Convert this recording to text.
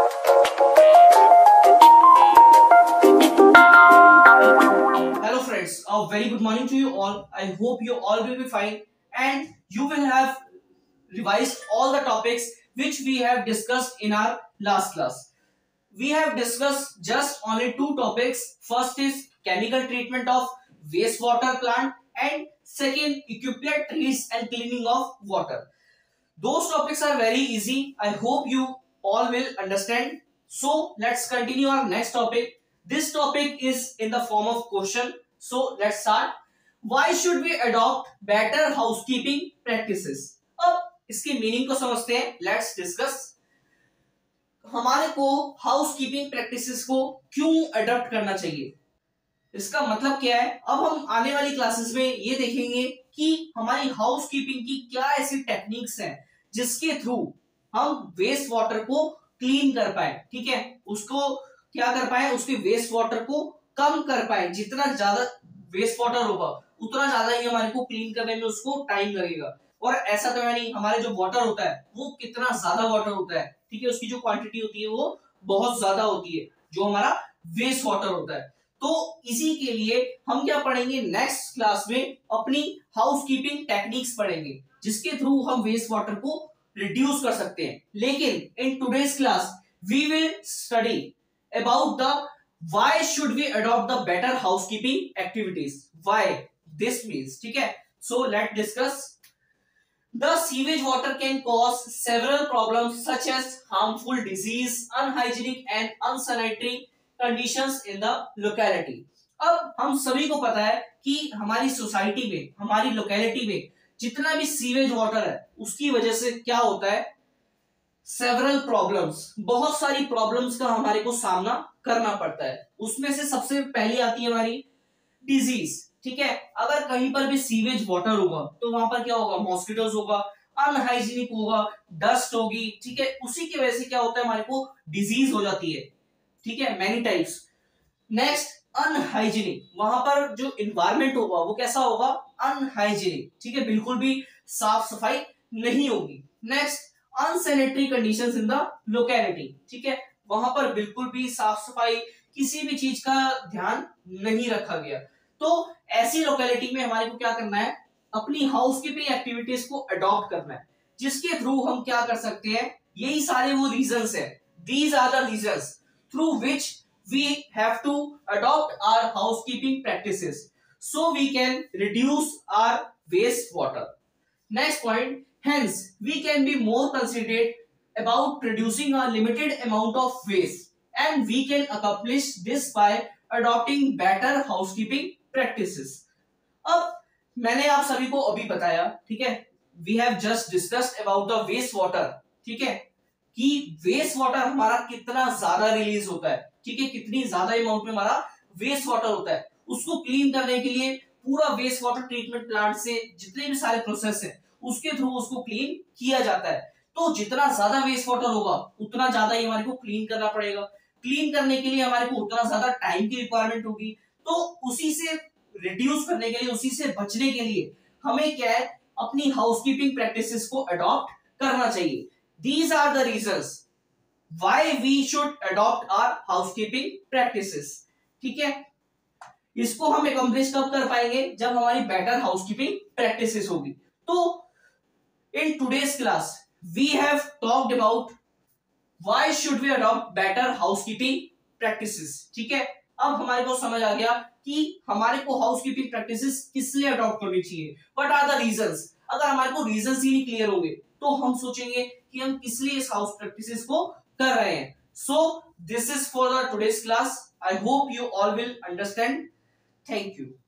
Hello friends, a very good morning to you all. I hope you all will be fine and you will have revised all the topics which we have discussed in our last class. We have discussed just only two topics. First is chemical treatment of wastewater plant and second equipment trees and cleaning of water. Those topics are very easy. I hope you all will understand. So let's continue our next topic. This topic is in the form of question. So let's start. Why should we adopt better housekeeping practices? अब इसकी meaning को समझते हैं. Let's discuss. हमारे को housekeeping practices को क्यों adopt करना चाहिए, इसका मतलब क्या है. अब हम आने वाली क्लासेस में ये देखेंगे कि हमारी हाउसकीपिंग की क्या ऐसी टेक्निक्स हैं जिसके थ्रू हम वेस्ट वाटर को क्लीन कर पाए. ठीक है, उसको क्या कर पाए, उसके वेस्ट वाटर को कम कर पाए. जितना ज्यादा वेस्ट वाटर होगा उतना ज्यादा ही हमारे को क्लीन करने में उसको टाइम लगेगा. और ऐसा तो है नहीं, हमारे जो वाटर होता है वो कितना ज्यादा वाटर होता है. ठीक है, उसकी जो क्वांटिटी होती है वो बहुत ज्यादा होती है जो हमारा वेस्ट वाटर होता है. तो इसी के लिए हम क्या पढ़ेंगे नेक्स्ट क्लास में, अपनी हाउसकीपिंग टेक्निक्स पढ़ेंगे जिसके थ्रू हम वेस्ट वाटर को रिड्यूस कर सकते हैं. लेकिन in today's class we will study about the why should we adopt the better housekeeping activities, why this means. ठीक है, so let discuss. The sewage water can cause several problems such as harmful disease, unhygienic and unsanitary conditions in the locality. अब हम सभी को पता है कि हमारी सोसाइटी में, हमारी लोकेलिटी में जितना भी सीवेज वाटर है उसकी वजह से क्या होता है, सेवरल प्रॉब्लम्स, बहुत सारी प्रॉब्लम्स का हमारे को सामना करना पड़ता है. उसमें से सबसे पहली आती है हमारी डिजीज. ठीक है, अगर कहीं पर भी सीवेज वाटर होगा तो वहां पर क्या होगा, मॉस्किटोज होगा, अनहाइजीनिक होगा, डस्ट होगी. ठीक है, उसी की वजह से क्या होता है, हमारे को डिजीज हो जाती है. ठीक है, मेनी टाइप्स. नेक्स्ट अनहाइजीनिक, वहां पर जो इन्वायरमेंट होगा वो कैसा होगा, अनहाइजीनिक. ठीक है, बिल्कुल भी साफ सफाई नहीं होगी. Next unsanitary conditions in the locality. ठीक है, वहां पर बिल्कुल भी साफ सफाई, किसी भी चीज का ध्यान नहीं रखा गया. तो ऐसी लोकेलिटी में हमारे को क्या करना है, अपनी हाउसकीपिंग एक्टिविटीज को अडॉप्ट करना है जिसके थ्रू हम क्या कर सकते हैं, यही सारे वो रीजंस है. These are the reasons through which we have to adopt our housekeeping practices so we can reduce our waste water. Next point, hence we can be more considerate about producing a limited amount of waste and we can accomplish this by adopting better housekeeping practices. अब मैंने आप सभी को अभी बताया, ठीक है, we have just discussed about the waste water. ठीक है, कि वेस्ट वाटर हमारा कितना ज्यादा रिलीज होता है. ठीक है, कितनी ज्यादा अमाउंट में हमारा वेस्ट वाटर होता है. उसको क्लीन करने के लिए पूरा वेस्ट वाटर ट्रीटमेंट प्लांट से जितने भी सारे प्रोसेस है उसके थ्रू उसको क्लीन किया जाता है. तो जितना ज्यादा वेस्ट वाटर होगा उतना ज्यादा ही हमारे को क्लीन करना पड़ेगा. क्लीन करने के लिए हमारे को उतना ज्यादा टाइम की रिक्वायरमेंट होगी. तो उसी से रिड्यूस करने के लिए, उसी से बचने के लिए हमें क्या है, अपनी हाउसकीपिंग प्रैक्टिसेस को अडॉप्ट करना चाहिए. These are the reasons why we should adopt our housekeeping practices. ठीक है, इसको हम अकम्प्लिश कब कर पाएंगे, जब हमारी बेटर हाउसकीपिंग प्रैक्टिसेस होगी. तो in today's class we have talked about why should we adopt better housekeeping practices. ठीक है, अब हमारे को समझ आ गया कि हमारे को हाउसकीपिंग प्रैक्टिसेस किस लिए अडॉप्ट करनी चाहिए, व्हाट आर द रीजंस. अगर हमारे को रीजंस ही नहीं क्लियर होंगे तो हम सोचेंगे कि हम किस लिए इस हाउस प्रैक्टिसेस को कर रहे हैं. So this is for the today's class. I hope you all will understand. Thank you.